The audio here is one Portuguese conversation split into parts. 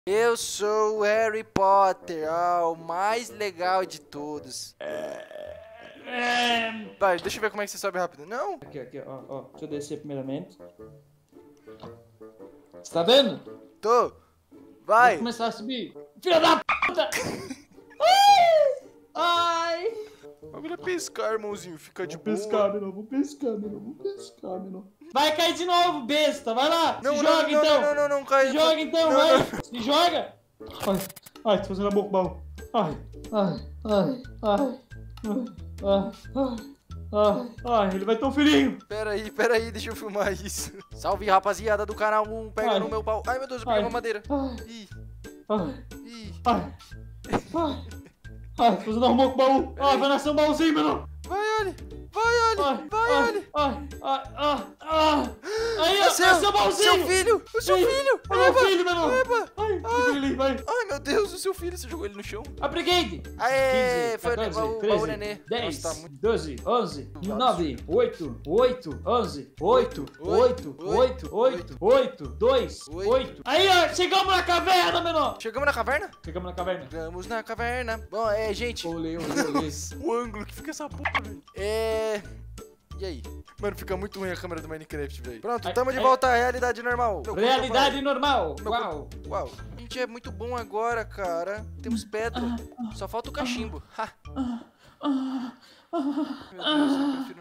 Eu sou o Harry Potter, o mais legal de todos. Vai, deixa eu ver como é que você sobe rápido. Não? Aqui, ó. Deixa eu descer primeiramente. Você tá vendo? Tô. Vai. Vou começar a subir. Filha da puta! Ai! Vamos pescar, irmãozinho. Fica de boa. Vou pescar, menor. Vai cair de novo, besta. Vai lá. Não, se não, joga, não, então. não, cai. Se joga, então, não, vai. não. Se joga. Ai, tô fazendo a boca mal. Ai, ele vai tão filhinho. Pera aí, deixa eu filmar isso. Salve, rapaziada do canal 1, pega no meu pau. Ai, meu Deus, eu peguei uma madeira. Ih. Tô fazendo a boca baú. Vai nascer um baúzinho, menor. Vai, Ali. Aí, nasceu o baúzinho. O seu filho. É meu filho, menor. Vai. Ai, meu Deus, o seu filho, você jogou ele no chão. Aplicate. Aê, 15, foi 14, o 13, baú nenê. 10, Nossa, tá muito... 12, 11, 9, 8, 11, 8, 2, 8. Aí, ó, chegamos na caverna, menor. Chegamos na caverna? Chegamos na caverna. Chegamos na caverna. Bom, gente... Olhei. O ângulo que fica essa porra, velho. E aí? Mano, fica muito ruim a câmera do Minecraft, velho. Pronto, tamo de volta à realidade normal. Realidade normal. Uau. A gente é muito bom agora, cara. Temos pedra. Só falta o cachimbo. Meu Deus,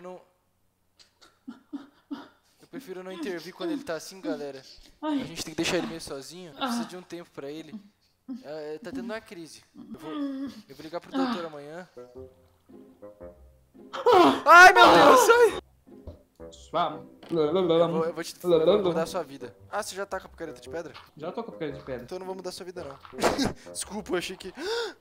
eu prefiro não intervir quando ele tá assim, galera. A gente tem que deixar ele meio sozinho. Precisa de um tempo pra ele. Tá tendo uma crise. Eu vou ligar pro doutor amanhã. Ai, meu Deus, sai! Eu vou mudar a sua vida. Você já tá com a picareta de pedra? Já tô com a picareta de pedra. Então eu não vou mudar a sua vida, não. Desculpa, eu achei que... O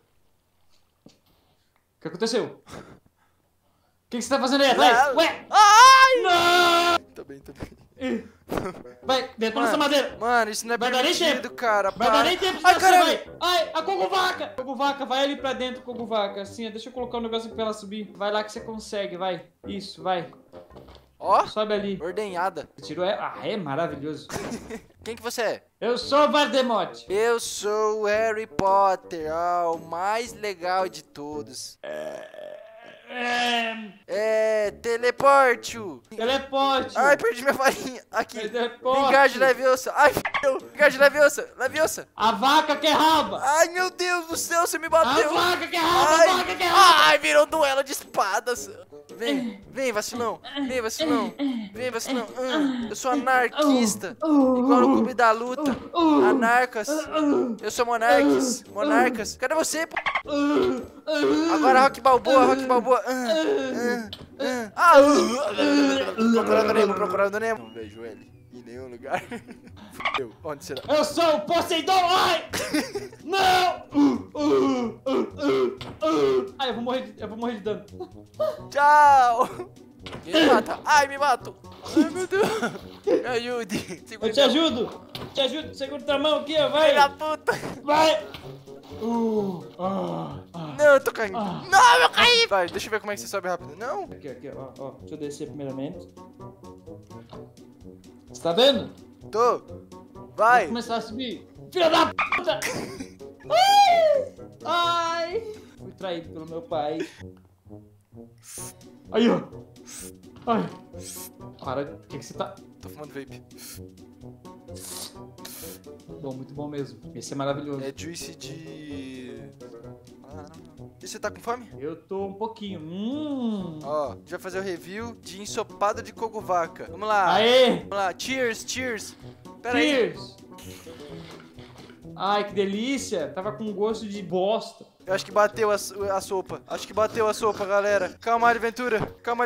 que aconteceu? O que você tá fazendo aí atrás? Ué! Ai! Não! Tá bem. Vai, detona essa madeira. Mano, isso não é permitido, cara. Vai dar nem tempo de você, vai. Ai, a Cogovaca. Cogovaca, vai ali pra dentro, Cogovaca. Assim, deixa eu colocar um negócio aqui pra ela subir. Vai lá que você consegue, vai. Isso, vai. Ó. Sobe ali. Ordenhada. Você tirou ela? É maravilhoso. Quem que você é? Eu sou o Voldemort. Eu sou o Harry Potter, o mais legal de todos. Teleporte. Teleporte. Ai, perdi minha farinha. Aqui. Teleporte. Vingard Leviosa. Ai, Vingard Leviosa. A vaca quer raba. Ai, meu Deus do céu, você me bateu. A vaca quer raba, Ai, virou um duelo de espadas. Vem, vacilão. Eu sou anarquista. Igual no Clube da Luta. Anarcas. Eu sou monarcas. Cadê você, p***? Agora Rock Balboa. Procurando Nemo. Não vejo ele em nenhum lugar. Onde será? Eu sou o Poseidon! Ai! Não! Ai, eu vou morrer de dano. Tchau! Me mata! Ai, me mato! Ai, meu Deus! Me ajude! Eu te ajudo! Segura tua mão aqui, ó, vai! Filho da puta! Vai! Não, eu tô caindo! Não, eu caí! Vai, deixa eu ver como é que você sobe rápido. Não! Aqui, ó. Deixa eu descer primeiramente. Você tá vendo? Tô! Vai! Vou começar a subir. Filha da puta! Ai! Fui traído pelo meu pai. Aí, ó! Ai! Para, o que você tá... Tô fumando vape. Bom, muito bom mesmo. Esse é maravilhoso. É juice de... não. E você tá com fome? Eu tô um pouquinho. Ó, a gente vai fazer o review de ensopado de cogovaca. Vamos lá. Aê! Vamos lá. Cheers. Pera aí. Cheers! Ai, que delícia! Tava com gosto de bosta. Eu acho que bateu a sopa. Galera. Calma, Aventura.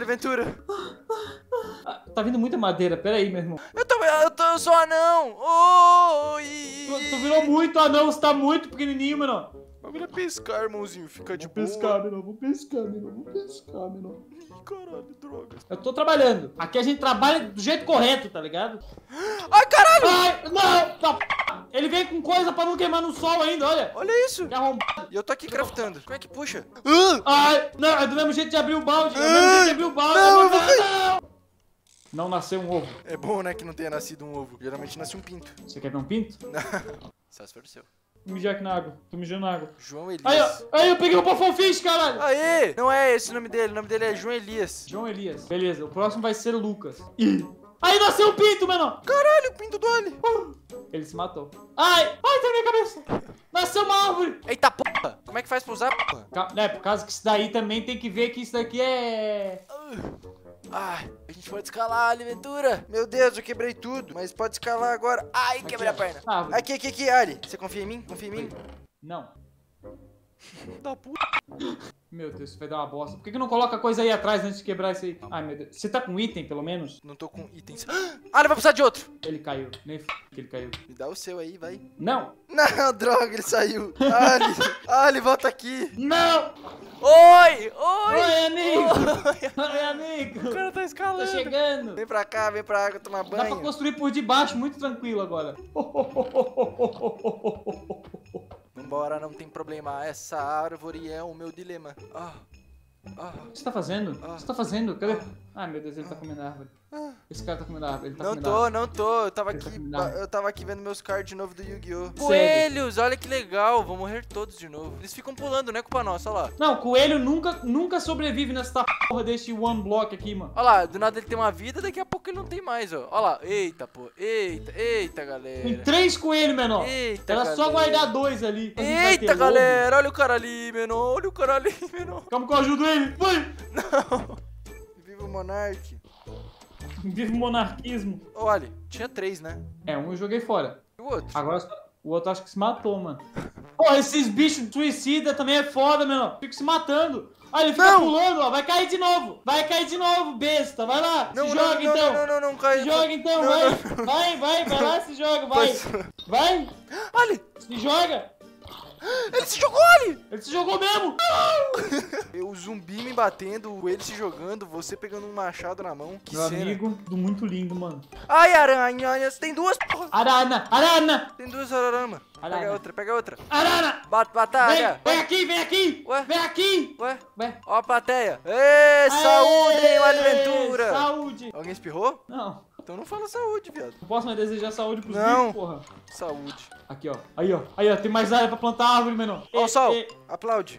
Tá vindo muita madeira, pera aí, meu irmão. Eu sou anão. Tu virou muito anão, você tá muito pequenininho, menor. Vamos pescar, irmãozinho. Fica de boa. Vou pescar, menor. Ih, caralho, drogas. Eu tô trabalhando. Aqui a gente trabalha do jeito correto, tá ligado? Ai, caralho! Ai, não! Tá p... Ele vem com coisa pra não queimar no sol ainda, olha. Olha isso. Que arrombado. E eu tô aqui craftando. Como é que puxa? Ai, não, é do mesmo jeito de abrir o balde. Não, eu vou cair. Não nasceu um ovo. É bom, né, que não tenha nascido um ovo. Geralmente nasce um pinto. Você quer ver um pinto? Só se for o seu. Vou mijar aqui na água. Tô mijando na água. João Elias. Aí, ó. Aí, eu peguei o Buffalo Fish, caralho. Aê! Não é esse o nome dele é João Elias. João Elias. Beleza, o próximo vai ser Lucas. Aí nasceu um pinto, menor. Caralho, o pinto do Ali. Ele se matou. Ai, tá na minha cabeça. Nasceu uma árvore. Eita porra! Como é que faz pra usar, porra? É, por causa que isso daí também tem que ver que isso daqui é... Ai, a gente pode escalar ali, Ventura. Meu Deus, eu quebrei tudo. Mas pode escalar agora. Ai, quebrei a perna. Árvore. Aqui, Ali. Você confia em mim? Confia em mim? Não. Da puta. Meu Deus, isso vai dar uma bosta. Por que não coloca a coisa aí atrás antes de quebrar isso aí? Ai, meu Deus. Você tá com item, pelo menos? Não tô com itens. Ah, ele vai precisar de outro. Ele caiu. Nem f... que ele caiu. Me dá o seu aí, vai. Não. Não, droga, ele saiu. Ali, volta aqui. Não. Oi, Oi, amigo. Oi. Oi, amigo. O cara tá escalando. Tô chegando. Vem pra cá, vem pra água tomar Dá pra banho. construir por debaixo, muito tranquilo agora. Vambora, não tem problema. Essa árvore é o meu dilema. O que você tá fazendo? O que você tá fazendo? Cadê? Ai, meu Deus, ele tá comendo a árvore. Esse cara tá comendo a árvore. Ele tá comendo a árvore. Não tô. Eu tava aqui vendo meus cards de novo do Yu-Gi-Oh! Coelhos, olha que legal. Vão morrer todos de novo. Eles ficam pulando, né, culpa nossa, olha lá. Não, coelho nunca sobrevive nessa porra desse one block aqui, mano. Olha lá, do nada ele tem uma vida, daqui a pouco ele não tem mais, ó. Olha lá, eita, pô. Eita, galera. Tem 3 coelhos, menor. Eita, Era só guardar 2 ali. Eita, galera, olha o cara ali, menor. Calma que eu ajudo ele. Vai. Não. Viva o Monark. Viva o monarquismo. Olha, tinha 3, né? É, um eu joguei fora. E o outro? Agora o outro acho que se matou, mano. Porra, esses bichos suicida também é foda, menor. Fica se matando. Olha, ele fica pulando, ó. Vai cair de novo. Besta. Vai lá. Se joga então. Não cai. Se joga então, vai. Vai lá, se joga, vai. Vai. Olha. Se joga. Ele se jogou ali! Ele se jogou mesmo! O zumbi me batendo, ele se jogando, você pegando um machado na mão. Que Meu cena. amigo, tudo muito lindo, mano. Ai, aranhas, tem 2, porra! Arana! Tem 2 aramas. Arana. Pega outra. Arana! Batalha! Vem aqui! Ué? Vem aqui! Ué? Ué? Ó a plateia! Ê, saúde, hein, Aventura! Saúde! Alguém espirrou? Não. Então não fala saúde, viado. Não posso mais desejar saúde pros Não. bichos, porra. Saúde. Aqui, ó. Aí, ó. Tem mais área pra plantar árvore, menor. Ó o sol. Aplaude.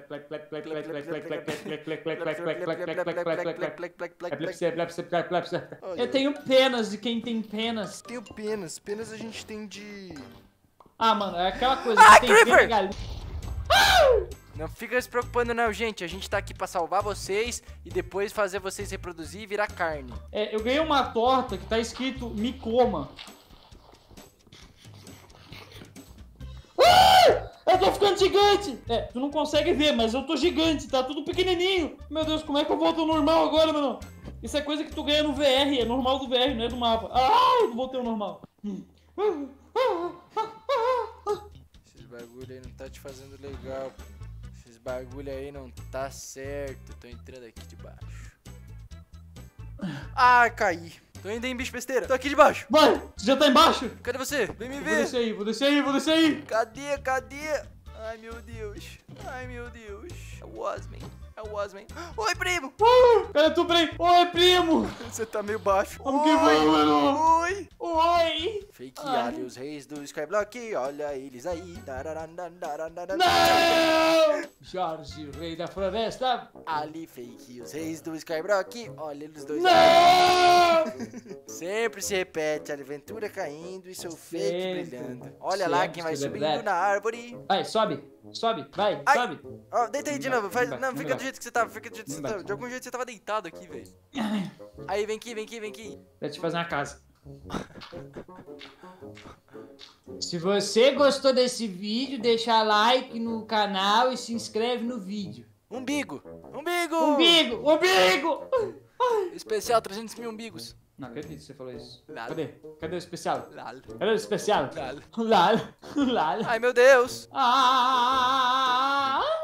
Eu tenho penas de quem tem penas. Tenho penas. Penas a gente tem de... Ah, mano, é aquela coisa que tem Creeper! galinha. Não fica se preocupando não, gente. A gente tá aqui pra salvar vocês e depois fazer vocês reproduzir e virar carne. É, eu ganhei uma torta que tá escrito me coma. Eu tô ficando gigante! É, tu não consegue ver, mas eu tô gigante, tá tudo pequenininho. Meu Deus, como é que eu volto ao normal agora, mano? Isso é coisa que tu ganha no VR, é normal do VR, não é do mapa. Ah, eu voltei ao normal. Esses bagulho aí não tá te fazendo legal. Esses bagulho aí não tá certo. Tô entrando aqui de baixo. Ai, caí. Tô indo em bicho besteira. Tô aqui de baixo. Vai, você já tá embaixo? Cadê você? Vem me Vou ver. descer aí. Cadê? Ai, meu Deus. É o Osman. Oi, primo. Cadê tu, primo? Oi, primo. Você tá meio baixo. Vamos que vai, mano. Oi. Fake Ali, os reis do Skyblock. Olha eles aí. Não! Jorge, rei da floresta. Ali, fake, os reis do Skyblock. Olha eles dois. Não! Sempre se repete, a aventura caindo e seu fake Sempre. brilhando. Olha lá quem vai subindo na árvore. Vai, sobe, vai, Ai. sobe. Ó, deita aí de novo. Faz... Embaixo, Não, fica embaixo. do jeito que você tava. De algum jeito você tava deitado aqui, velho. Aí, vem aqui. Vai te fazer uma casa. Se você gostou desse vídeo, deixa like no canal e se inscreve no vídeo. Umbigo! Especial 300 mil umbigos. Não acredito que você falou isso. Lala. Cadê o especial? Lala. Cadê o especial? Lala. Lala. Ai, meu Deus. Ah!